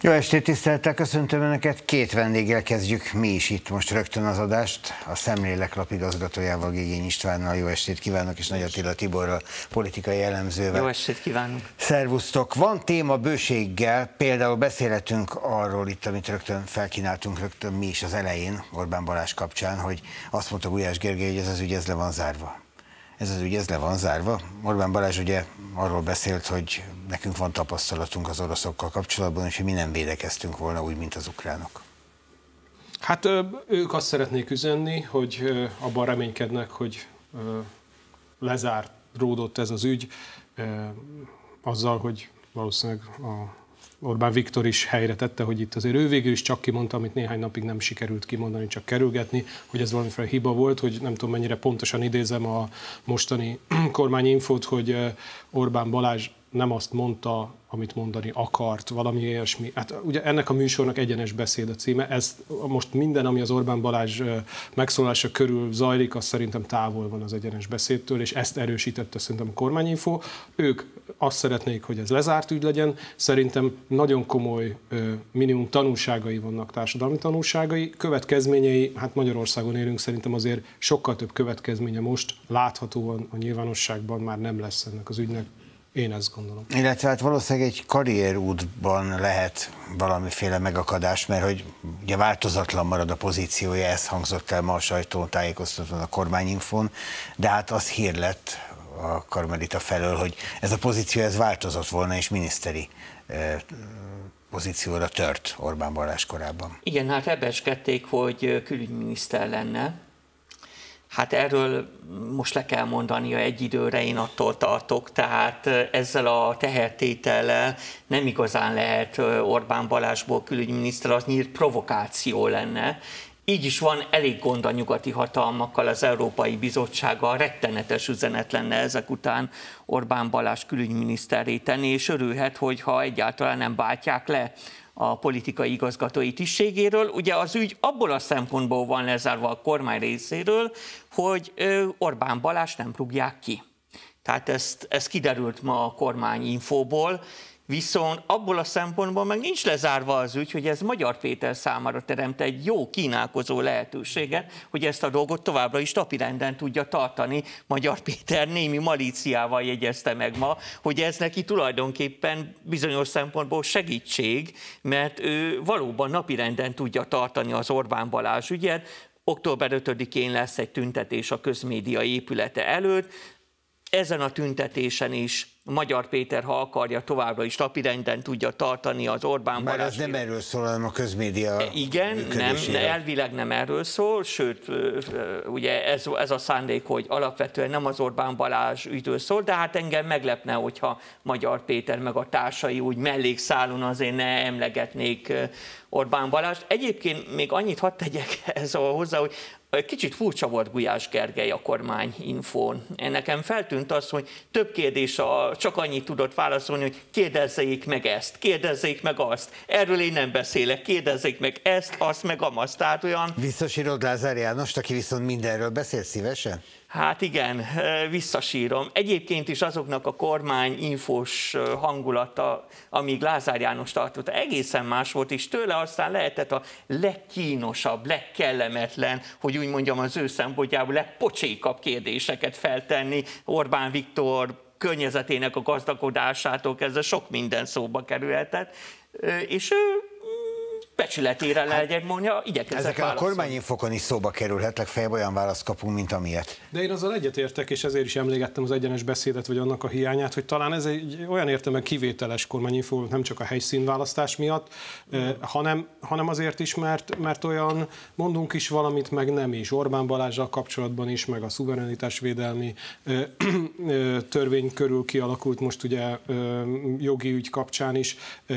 Jó estét, tisztelettel köszöntöm Önöket. Két vendéggel kezdjük mi is itt most rögtön az adást. A Szemlélek lapigazgatójával, Gégény Istvánnal. Jó estét kívánok, és Nagy Attila Tiborral, politikai elemzővel. Jó estét kívánok. Szervusztok. Van téma bőséggel, például beszélhetünk arról itt, amit rögtön felkínáltunk rögtön mi is az elején, Orbán Balázs kapcsán, hogy azt mondta Gulyás Gergely, hogy ez az ügy le van zárva. Ez az ügy le van zárva. Orbán Balázs ugye arról beszélt, hogy nekünk van tapasztalatunk az oroszokkal kapcsolatban, és hogy mi nem védekeztünk volna úgy, mint az ukránok. Hát ők azt szeretnék üzenni, hogy abban reménykednek, hogy lezáródott ez az ügy, azzal, hogy valószínűleg Orbán Viktor is helyre tette, hogy itt azért ő végül is csak kimondta, amit néhány napig nem sikerült kimondani, csak kerülgetni, hogy ez valamiféle hiba volt, hogy nem tudom mennyire pontosan idézem a mostani kormányinfót, hogy Orbán Balázs nem azt mondta, amit mondani akart, valami ilyesmi. Hát ugye ennek a műsornak Egyenes beszéd a címe. Ez most minden, ami az Orbán Balázs megszólalása körül zajlik, az szerintem távol van az Egyenes beszédtől, és ezt erősítette szerintem a kormányinfo. Ők azt szeretnék, hogy ez lezárt ügy legyen. Szerintem nagyon komoly minimum tanulságai vannak, társadalmi tanulságai. Következményei, hát Magyarországon élünk, szerintem azért sokkal több következménye most láthatóan a nyilvánosságban már nem lesz ennek az ügynek. Én ezt gondolom. Illetve hát valószínűleg egy karrierútban lehet valamiféle megakadás, mert hogy ugye változatlan marad a pozíciója, ez hangzott el ma a sajtótájékoztatón, a kormányinfón, de hát az hír lett a Karmelita felől, hogy ez a pozíció ez változott volna, és miniszteri pozícióra tört Orbán Balázs korábban. Igen, hát rebeskedték, hogy külügyminiszter lenne. Hát erről most le kell mondania egy időre, én attól tartok, tehát ezzel a tehertétellel nem igazán lehet Orbán Balázsból külügyminiszter, az nyílt provokáció lenne. Így is van elég gond a nyugati hatalmakkal, az Európai Bizottsággal, rettenetes üzenet lenne ezek után Orbán Balázs külügyminiszterré tenni, és örülhet, hogyha egyáltalán nem váltják le a politikai igazgatói tisztségéről. Ugye az ügy abból a szempontból van lezárva a kormány részéről, hogy Orbán Balázs nem rúgják ki. Tehát ez kiderült ma a kormányinfóból, viszont abból a szempontból meg nincs lezárva az ügy, hogy ez Magyar Péter számára teremt egy jó kínálkozó lehetőséget, hogy ezt a dolgot továbbra is napirenden tudja tartani. Magyar Péter némi malíciával jegyezte meg ma, hogy ez neki tulajdonképpen bizonyos szempontból segítség, mert ő valóban napirenden tudja tartani az Orbán Balázs ügyet. Október 5-én lesz egy tüntetés a közmédia épülete előtt. Ezen a tüntetésen is Magyar Péter, ha akarja, továbbra is napirenden tudja tartani az Orbán Balázs. Már ez nem erről szól, hanem a közmédia. Igen, nem, elvileg nem erről szól, sőt, ugye ez a szándék, hogy alapvetően nem az Orbán Balázs ügyről szól, de hát engem meglepne, hogyha Magyar Péter meg a társai úgy mellékszálon azért ne emlegetnék Orbán Balázst. Egyébként még annyit hadd tegyek hozzá, hogy kicsit furcsa volt Gulyás Gergely a kormányinfón. Nekem feltűnt az, hogy több kérdés csak annyit tudott válaszolni, hogy kérdezzék meg ezt, kérdezzék meg azt. Erről én nem beszélek, kérdezzék meg ezt, azt, meg amazt. Tehát olyan... Visszasírod Lázár Jánost, aki viszont mindenről beszél szívesen? Hát igen, visszasírom. Egyébként is azoknak a kormányinfós hangulata, amíg Lázár János tartotta, egészen más volt, és tőle aztán lehetett a legkínosabb, legkellemetlen, hogy úgy mondjam az ő szempontjából legpocsékabb kérdéseket feltenni. Orbán Viktor környezetének a gazdagodásától kezdve sok minden szóba kerülhetett, és ő becsületére legyen mondja, igyekezett ezeken válaszolni. A kormányinfokon is szóba kerülhet, legfeljebb olyan választ kapunk, mint amilyet. De én azzal egyetértek, és ezért is emlégettem az Egyenes beszédet, vagy annak a hiányát, hogy talán ez egy olyan értelemben kivételes kormányinfó, nem csak a helyszínválasztás miatt, hanem azért is, mert olyan mondunk is valamit, meg nem is. Orbán Balázsral kapcsolatban is, meg a szuverenitásvédelmi törvény körül kialakult most ugye jogi ügy kapcsán is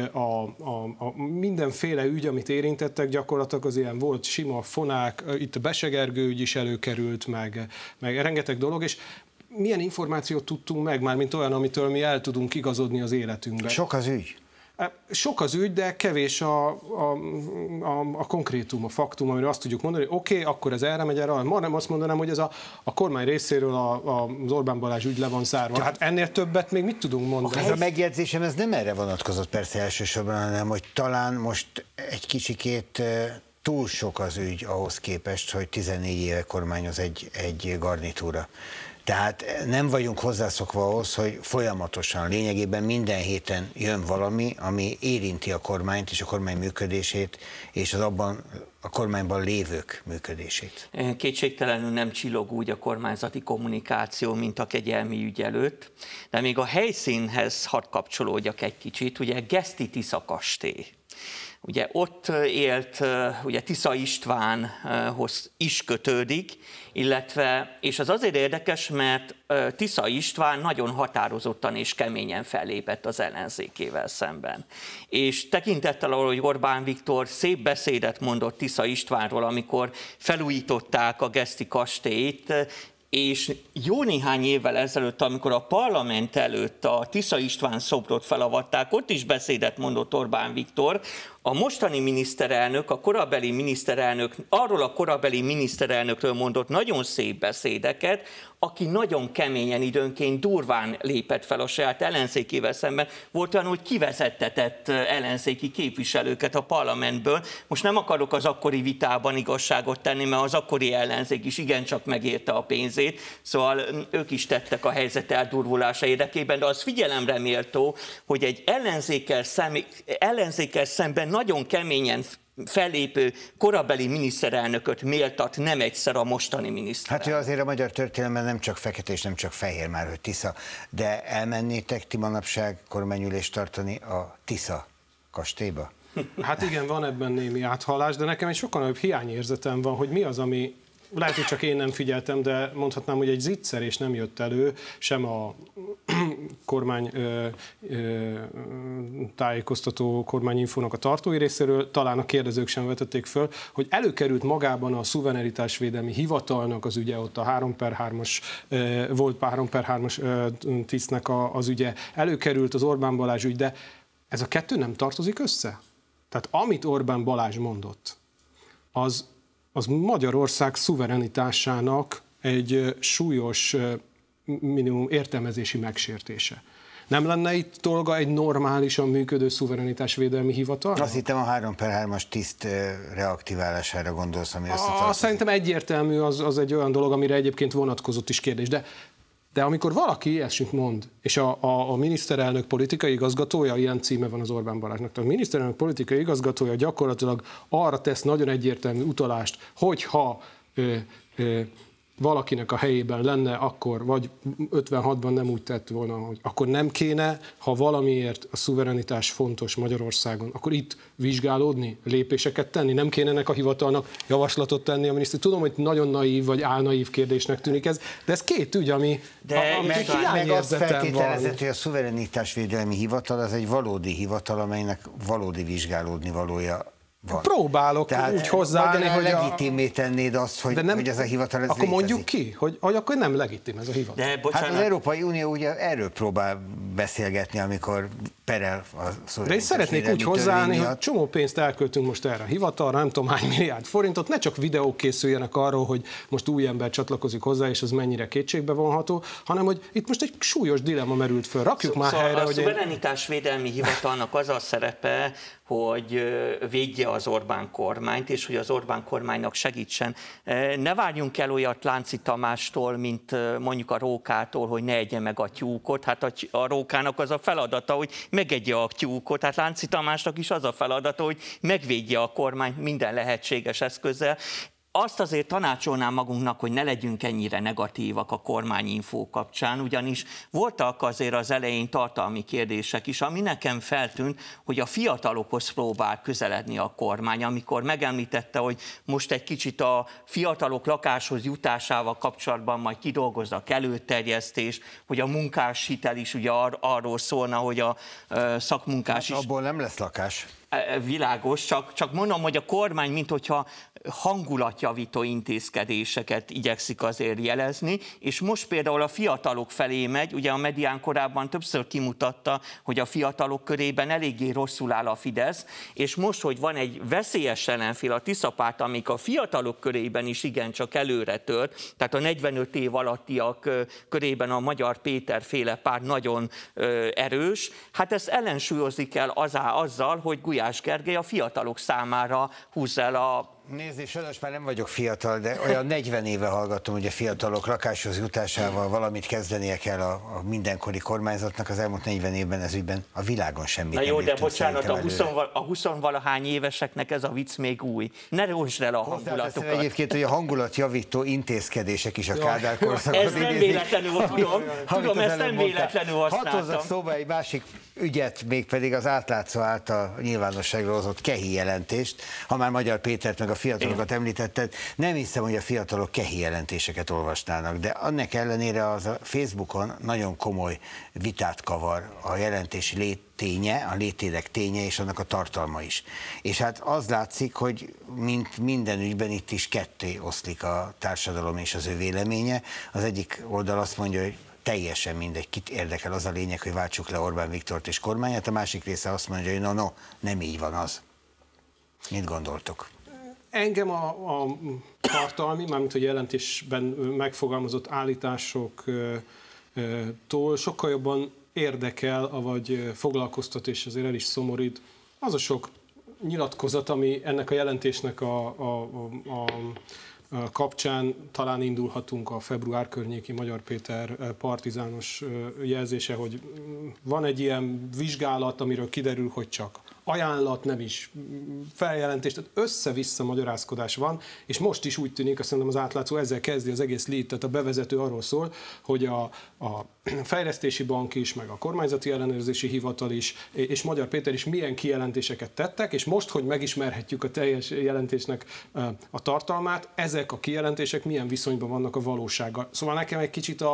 a mindenféle ügy, amit érintettek, gyakorlatilag az ilyen volt sima, fonák, itt a Bese-Gergő ügy is előkerült, meg rengeteg dolog, és milyen információt tudtunk meg már, mint olyan, amitől mi el tudunk igazodni az életünkbe. Sok az ügy. Sok az ügy, de kevés a konkrétum, a faktum, amire azt tudjuk mondani, hogy oké, akkor ez erre megy, erre. Ma nem azt mondanám, hogy ez a kormány részéről az Orbán Balázs ügy le van zárva. Hát ennél többet még mit tudunk mondani? Ez a megjegyzésem, ez nem erre vonatkozott persze elsősorban, hanem hogy talán most egy kicsikét túl sok az ügy ahhoz képest, hogy 14 éve kormányoz egy garnitúra. Tehát nem vagyunk hozzászokva ahhoz, hogy folyamatosan, lényegében minden héten jön valami, ami érinti a kormányt és a kormány működését, és az abban a kormányban lévők működését. Kétségtelenül nem csillog úgy a kormányzati kommunikáció, mint a kegyelmi ügy előtt, de még a helyszínhez hadd kapcsolódjak egy kicsit, ugye Geszti Tisza kastély. Ugye ott élt, ugye Tisza Istvánhoz is kötődik, illetve, és az azért érdekes, mert Tisza István nagyon határozottan és keményen fellépett az ellenzékével szemben. És tekintettel arra, hogy Orbán Viktor szép beszédet mondott Tisza Istvánról, amikor felújították a Geszti kastélyt, és jó néhány évvel ezelőtt, amikor a parlament előtt a Tisza István szobrot felavatták, ott is beszédet mondott Orbán Viktor. A mostani miniszterelnök, a korabeli miniszterelnök, arról a korabeli miniszterelnökről mondott nagyon szép beszédeket, aki nagyon keményen, időnként durván lépett fel a saját ellenzékével szemben. Volt olyan, hogy kivezettetett ellenzéki képviselőket a parlamentből. Most nem akarok az akkori vitában igazságot tenni, mert az akkori ellenzék is igencsak megérte a pénzét, szóval ők is tettek a helyzet eldurvulása érdekében, de az figyelemre méltó, hogy egy ellenzékkel szemben nagyon keményen fellépő korabeli miniszterelnököt méltat nem egyszer a mostani miniszterelnök. Hát ő azért a magyar történelemben nem csak fekete és nem csak fehér már, hogy Tisza, de elmennétek ti manapság kormányülést tartani a Tisza kastélyba? Hát igen, van ebben némi áthallás, de nekem egy sokkal nagyobb hiányérzetem van, hogy mi az, ami lehet, hogy csak én nem figyeltem, de mondhatnám, hogy egy zicserés nem jött elő, sem a kormány tájékoztató kormányinfónak a tartói részéről, talán a kérdezők sem vetették föl, hogy előkerült magában a szuverenitásvédelmi hivatalnak az ügye, ott a 3/3-as, volt 3/3-as tisztnek az ügye, előkerült az Orbán Balázs ügy, de ez a kettő nem tartozik össze? Tehát amit Orbán Balázs mondott, az Magyarország szuverenitásának egy súlyos minimum értelmezési megsértése. Nem lenne itt dolga egy normálisan működő szuverenitásvédelmi hivatal? Azt hittem a 3/3-as tiszt reaktiválására gondolsz, ami összetartozik. Szerintem egyértelmű, az egy olyan dolog, amire egyébként vonatkozott is kérdés, de amikor valaki ilyesmit mond, és a miniszterelnök politikai igazgatója, ilyen címe van az Orbán Balázsnak, tehát a miniszterelnök politikai igazgatója gyakorlatilag arra tesz nagyon egyértelmű utalást, hogyha valakinek a helyében lenne, akkor, vagy 56-ban nem úgy tett volna, hogy akkor nem kéne, ha valamiért a szuverenitás fontos Magyarországon, akkor itt vizsgálódni, lépéseket tenni, nem kéne ennek a hivatalnak javaslatot tenni a miniszter. Tudom, hogy nagyon naív vagy álnaív kérdésnek tűnik ez, de ez két ügy, ami meg azt feltételezett, hogy a szuverenitásvédelmi hivatal az egy valódi hivatal, amelynek valódi vizsgálódni valója van. Próbálok tehát úgy hozzáállni, hogy legitimé tennéd azt, hogy ez a hivatal ez akkor létezik. mondjuk ki, hogy akkor nem legitim ez a hivatal. De bocsánat. Hát az Európai Unió ugye erről próbál beszélgetni, amikor perel a szovjet. De én szeretnék úgy hozzáállni, hogy csomó pénzt elköltünk most erre a hivatalra, nem tudom hány milliárd forintot, ne csak videók készüljenek arról, hogy most új ember csatlakozik hozzá, és az mennyire kétségbe vonható, hanem hogy itt most egy súlyos dilemma merült föl. Rakjuk már helyre, a hogy szuverenitásvédelmi hivatalnak az a szerepe, hogy védje az Orbán kormányt, és hogy az Orbán kormánynak segítsen. Ne várjunk el olyat Lánci Tamástól, mint mondjuk a Rókától, hogy ne egye meg a tyúkot. Hát a Rókának az a feladata, hogy megegye a tyúkot. Hát Lánci Tamásnak is az a feladata, hogy megvédje a kormányt minden lehetséges eszközzel. Azt azért tanácsolnám magunknak, hogy ne legyünk ennyire negatívak a kormányinfó kapcsán, ugyanis voltak azért az elején tartalmi kérdések is, ami nekem feltűnt, hogy a fiatalokhoz próbál közeledni a kormány, amikor megemlítette, hogy most egy kicsit a fiatalok lakáshoz jutásával kapcsolatban majd kidolgoznak előterjesztést, hogy a munkáshitel is ugye arról szólna, hogy a szakmunkás is... Abból nem lesz lakás. Világos, csak mondom, hogy a kormány, minthogyha hangulatjavító intézkedéseket igyekszik azért jelezni, és most például a fiatalok felé megy, ugye a Medián korábban többször kimutatta, hogy a fiatalok körében eléggé rosszul áll a Fidesz, és most, hogy van egy veszélyes ellenfél, a Tiszapárt, amik a fiatalok körében is igencsak előre tört, tehát a 45 év alattiak körében a Magyar Péter féle párt nagyon erős, hát ezt ellensúlyozni kell azzal, hogy Gulyás Gergely a fiatalok számára húzza el a... Nézd, és sajnos már nem vagyok fiatal, de olyan 40 éve hallgattam, hogy a fiatalok lakáshoz jutásával valamit kezdenie kell a mindenkori kormányzatnak. Az elmúlt 40 évben ez ügyben a világon semmit nem értünk. De bocsánat, a 20-valahány éveseknek ez a vicc még új. Ne rózsd el a hangulatokat. Egyébként, hogy a hangulatjavító intézkedések is a Kádár korszakban. Ez nem véletlenül, tudom, ezt nem véletlenül használtam. Hadd hozzak szóba egy másik ügyet, mégpedig az átlátszó által nyilvánosságra hozott Kehi jelentést. Ha már Magyar Pétert meg a fiatalokat említetted, nem hiszem, hogy a fiatalok Kehi jelentéseket olvasnának, de annak ellenére az a Facebookon nagyon komoly vitát kavar a jelentés létténye, a létélek ténye és annak a tartalma is. És hát az látszik, hogy mint minden ügyben itt is ketté oszlik a társadalom és az ő véleménye. Az egyik oldal azt mondja, hogy teljesen mindegy, kit érdekel, az a lényeg, hogy váltsuk le Orbán Viktort és kormányát, a másik része azt mondja, hogy no, nem így van az. Mit gondoltok? Engem a tartalmi, mármint hogy jelentésben megfogalmazott állításoktól sokkal jobban érdekel, vagy foglalkoztat, és azért el is szomorít az a sok nyilatkozat, ami ennek a jelentésnek a kapcsán talán indulhatunk a február környéki Magyar Péter partizános jelzése, hogy van egy ilyen vizsgálat, amiről kiderül, hogy csak ajánlat, nem is feljelentés, tehát össze-vissza magyarázkodás van, és most is úgy tűnik, azt mondom, az átlátszó ezzel kezdi az egész lét, tehát a bevezető arról szól, hogy a Fejlesztési Bank is, meg a Kormányzati Ellenőrzési Hivatal is, és Magyar Péter is milyen kijelentéseket tettek, és most, hogy megismerhetjük a teljes jelentésnek a tartalmát, ezek a kijelentések milyen viszonyban vannak a valósággal. Szóval nekem egy kicsit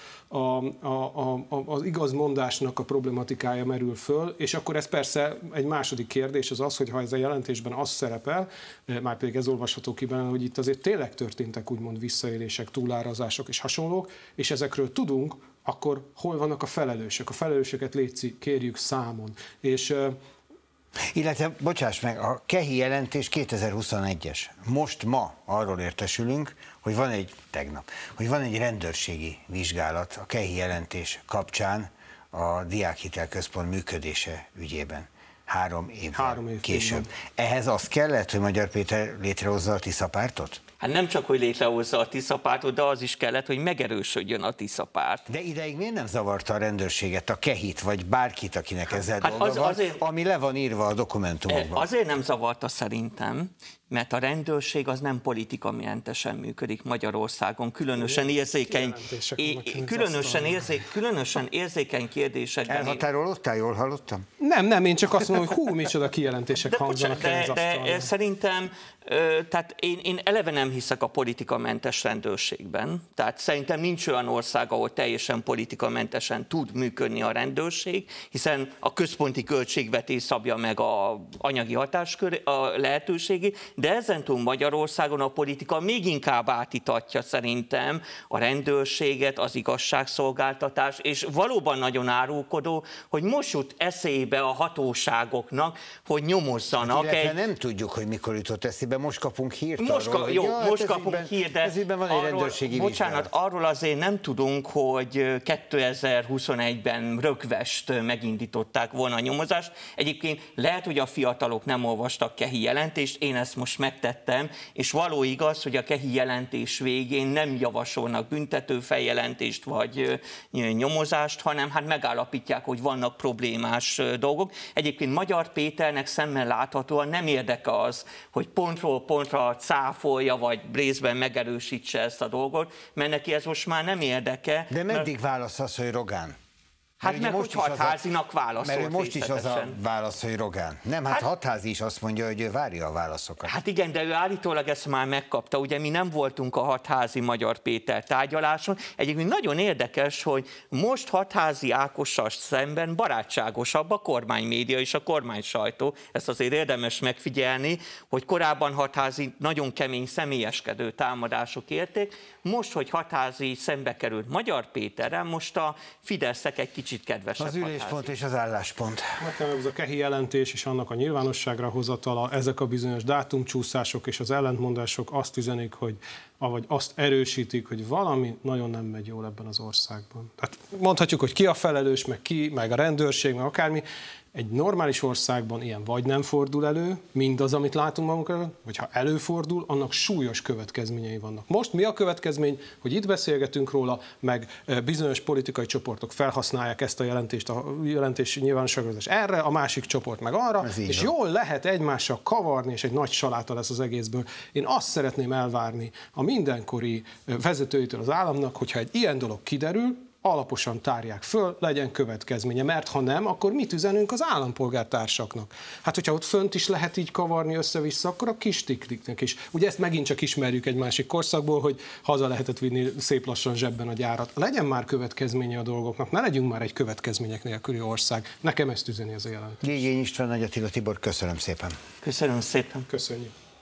az igazmondásnak a problematikája merül föl, és akkor ez persze egy második kérdés az, hogy ha ez a jelentésben az szerepel, már pedig ez olvasható ki benne, hogy itt azért tényleg történtek úgymond visszaélések, túlárazások és hasonlók, és ezekről tudunk, akkor hol vannak a felelősök? A felelősöket létszik, kérjük számon. És illetve, bocsáss meg, a Kehi jelentés 2021-es. Most ma arról értesülünk, hogy van egy rendőrségi vizsgálat a Kehi jelentés kapcsán a Diákhitelközpont működése ügyében. 3 évvel később. Ehhez az kellett, hogy Magyar Péter létrehozza a Tiszapártot? Hát nem csak, hogy létrehozza a Tiszapártot, de az is kellett, hogy megerősödjön a Tiszapárt. De ideig miért nem zavarta a rendőrséget, a Kehit, vagy bárkit, akinek ezzel dolga van, ami le van írva a dokumentumokban? Azért nem zavarta szerintem, mert a rendőrség az nem politikamentesen működik Magyarországon, különösen érzékeny kérdésekben. Elhatárolódtál, jól hallottam? Nem, én csak azt mondom, hogy micsoda kijelentések hangzanak el az asztalon. De szerintem, tehát én eleve nem hiszek a politikamentes rendőrségben, tehát szerintem nincs olyan ország, ahol teljesen politikamentesen tud működni a rendőrség, hiszen a központi költségvetés szabja meg az anyagi hatáskör, a lehetőségét, de ezentúl Magyarországon a politika még inkább átítatja szerintem a rendőrséget, az igazságszolgáltatást, és valóban nagyon árulkodó, hogy most jut eszébe a hatóságoknak, hogy nyomozzanak. Hát nem tudjuk, hogy mikor jutott eszébe, most kapunk hírt arról, most kapunk hírt, de van egy rendőrségi bocsánat, arról azért nem tudunk, hogy 2021-ben rögvest megindították volna a nyomozást. Egyébként lehet, hogy a fiatalok nem olvastak Kehi jelentést, én ezt most megtettem, és való igaz, hogy a Kehi jelentés végén nem javasolnak büntetőfeljelentést vagy nyomozást, hanem hát megállapítják, hogy vannak problémás dolgok. Egyébként Magyar Péternek szemmel láthatóan nem érdeke az, hogy pontról pontra cáfolja, vagy részben megerősítse ezt a dolgot, mert neki ez most már nem érdeke. De meddig válasz az, hogy Rogán? Hát meg hogy Hatházinak válaszolt. Mert most is az a válasz, hogy Rogán. Nem, hát Hatházi is azt mondja, hogy ő várja a válaszokat. Hát igen, de ő állítólag ezt már megkapta. Ugye mi nem voltunk a Hatházi Magyar Péter tárgyaláson. Egyébként nagyon érdekes, hogy most Hatházi Ákossal szemben barátságosabb a kormánymédia és a kormánysajtó. Ezt azért érdemes megfigyelni, hogy korábban Hatházi nagyon kemény személyeskedő támadások érték. Most, hogy Hatházi szembe került Magyar Péterrel, most a Fideszek egy kicsit kedvesebb. Az üléspont és az álláspont. Nekem ez a KEHI jelentés és annak a nyilvánosságra hozatala, ezek a bizonyos dátumcsúszások és az ellentmondások azt üzenik, hogy avagy azt erősítik, hogy valami nagyon nem megy jól ebben az országban. Tehát mondhatjuk, hogy ki a felelős, meg a rendőrség, meg akármi. Egy normális országban ilyen vagy nem fordul elő, mindaz, amit látunk magunkra, vagy ha előfordul, annak súlyos következményei vannak. Most mi a következmény, hogy itt beszélgetünk róla, meg bizonyos politikai csoportok felhasználják ezt a jelentést, a jelentés nyilvánosságozás erre, a másik csoport meg arra, és jól lehet egymással kavarni, és egy nagy saláta lesz az egészből. Én azt szeretném elvárni a mindenkori vezetőitől az államnak, hogyha egy ilyen dolog kiderül, alaposan tárják föl, legyen következménye, mert ha nem, akkor mit üzenünk az állampolgártársaknak? Hát, hogyha ott fönt is lehet így kavarni össze-vissza, akkor a kis tikliknek is. Ugye ezt megint csak ismerjük egy másik korszakból, hogy haza lehetett vinni szép lassan zsebben a gyárat. Legyen már következménye a dolgoknak, ne legyünk már egy következmények nélküli ország. Nekem ezt üzeni ez a jelentés. Gyégyény István, Nagy Attila Tibor, köszönöm szépen. Köszönöm szépen. Köszönjük.